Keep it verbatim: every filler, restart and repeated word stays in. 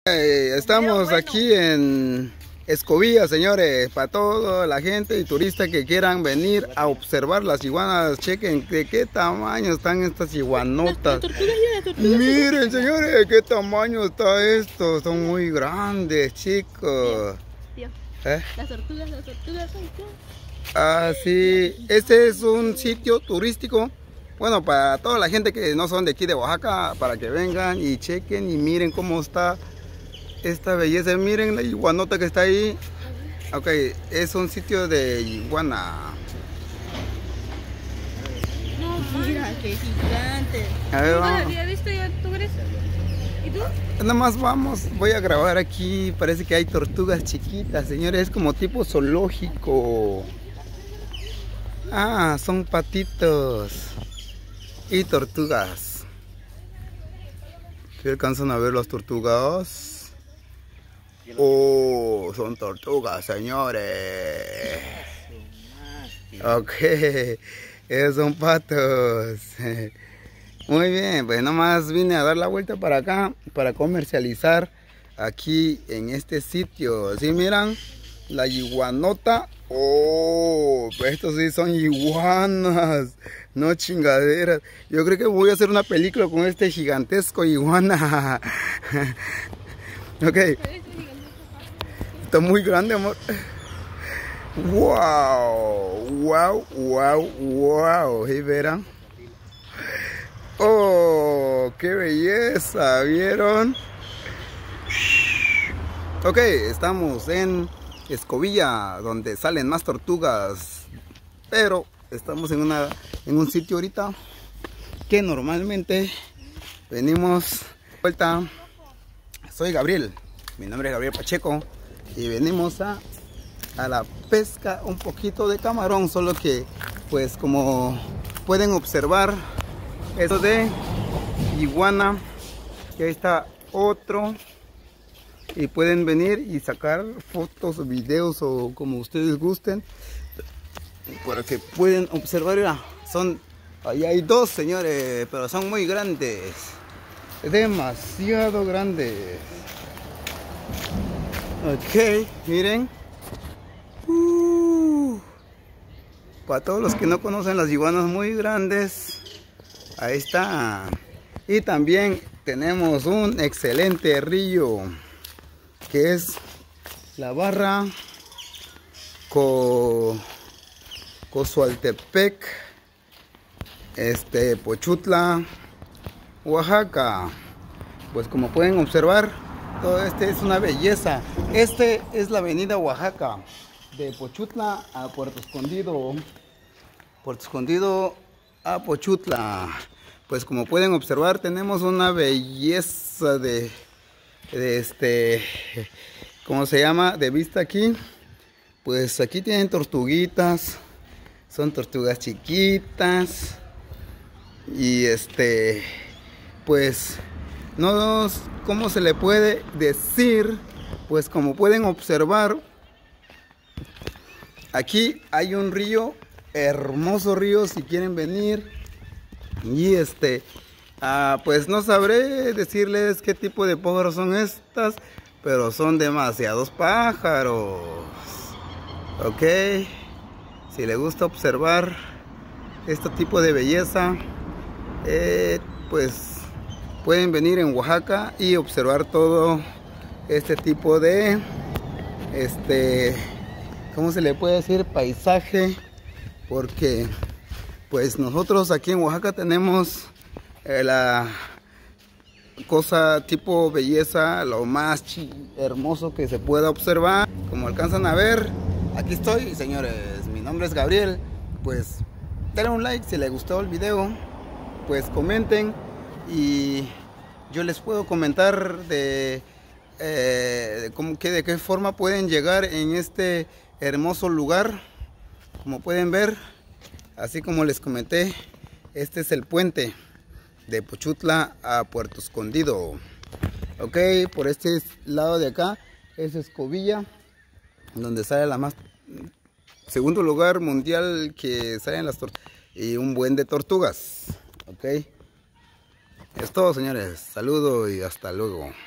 Eh, estamos bueno. aquí en Escobilla, señores, para toda la gente y turistas que quieran venir a observar las iguanas. Chequen de qué tamaño están estas iguanotas. Miren, señores, de qué tamaño está esto. Son muy grandes, chicos. Tío, ¿Eh? las tortugas, las tortugas son qué. Ah, sí, este es un sitio turístico. Bueno, para toda la gente que no son de aquí de Oaxaca, para que vengan y chequen y miren cómo está esta belleza. Miren la iguanota que está ahí. Ok, es un sitio de iguana. No, mira, qué gigante. A ver, Nunca vamos. había visto yo, ¿tú crees? ¿Y tú? Nada más vamos, voy a grabar aquí. Parece que hay tortugas chiquitas, señores. Es como tipo zoológico. Ah, son patitos y tortugas. ¿Sí alcanzan a ver las tortugas? Oh, son tortugas, señores. Ok, esos son patos. Muy bien, pues nomás vine a dar la vuelta para acá para comercializar aquí en este sitio. ¿Sí miran? La iguanota. Oh, pues estos sí son iguanas, no chingaderas. Yo creo que voy a hacer una película con este gigantesco iguana. Ok. Está muy grande, amor. Wow, wow, wow, wow. ¿Sí verán? Oh, qué belleza, ¿vieron? Ok, estamos en Escobilla, donde salen más tortugas, pero estamos en una en un sitio ahorita que normalmente venimos vuelta. Soy Gabriel, mi nombre es Gabriel Pacheco y venimos a a la pesca un poquito de camarón, solo que pues como pueden observar esto de iguana, que ahí está otro. Y pueden venir y sacar fotos, videos o como ustedes gusten. Para que pueden observar, mira, son, ahí hay dos, señores, pero son muy grandes. Demasiado grandes. Ok, miren. Uh, para todos los que no conocen las iguanas muy grandes, ahí está. Y también tenemos un excelente río, que es la barra Co Cozualtepec, este Pochutla, Oaxaca. Pues como pueden observar, todo este es una belleza. Este es la avenida Oaxaca, de Pochutla a Puerto Escondido, Puerto Escondido a Pochutla. Pues como pueden observar, tenemos una belleza de de este, ¿cómo se llama? De vista aquí. Pues aquí tienen tortuguitas, son tortugas chiquitas y este, pues no, ¿cómo se le puede decir? Pues como pueden observar, aquí hay un río, hermoso río, si quieren venir. Y este, ah, pues no sabré decirles qué tipo de pájaros son estas, pero son demasiados pájaros. Ok, si les gusta observar este tipo de belleza, eh, pues pueden venir en Oaxaca y observar todo este tipo de, este, ¿cómo se le puede decir? Paisaje, porque pues nosotros aquí en Oaxaca tenemos eh, la cosa tipo belleza, lo más hermoso que se pueda observar. Como alcanzan a ver, aquí estoy, señores. Mi nombre es Gabriel. Pues denle un like si les gustó el video, pues comenten y yo les puedo comentar de, eh, de, cómo, que, de qué forma pueden llegar en este hermoso lugar. Como pueden ver, así como les comenté, este es el puente de Pochutla a Puerto Escondido. Ok, por este lado de acá es Escobilla, donde sale la más segundo lugar mundial que salen las tortugas y un buen de tortugas. Ok, es todo, señores. Saludos y hasta luego.